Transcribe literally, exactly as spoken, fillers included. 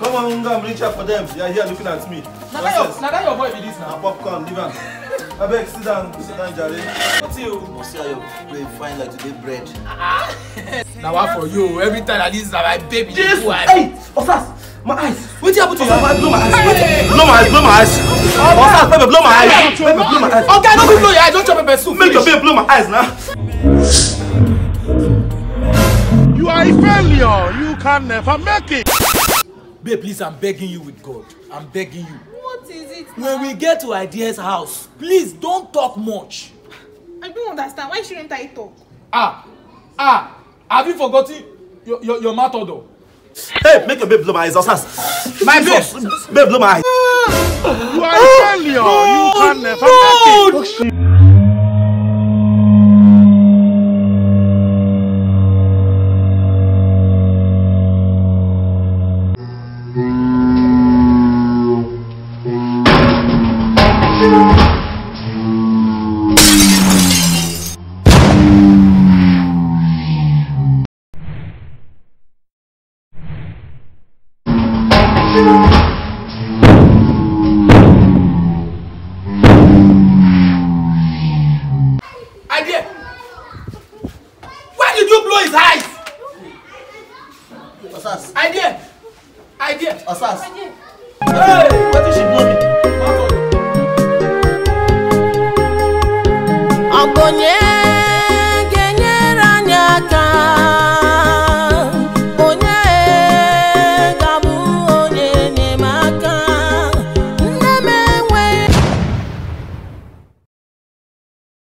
don't want to bring chair for them. They are here looking at me. Now that your boy be this now. Popcorn, leave him. I beg, sit down, sit down, Jerry. What's you? You see how your baby fine like today bread. Now what for you? Every time like this is my baby. Yes. Hey, Osas, my eyes. What happened to you? Blow my eyes. Blow my eyes. Blow my eyes. Osas, baby, blow my eyes. Baby, blow my eyes. Okay, don't blow your eyes. Don't chop pepper soup. Make your baby blow my eyes now. You are a failure. You can never make it. Babe, please, I'm begging you with God. I'm begging you. What is it now? When we get to Idea's house, please don't talk much. I don't understand. Why shouldn't I talk? Ah, ah, have you forgotten your your, your mouth odor? Hey, make your baby blow my eyes, Osas. My babe, babe, blow my eyes. You are a failure. You can never make it.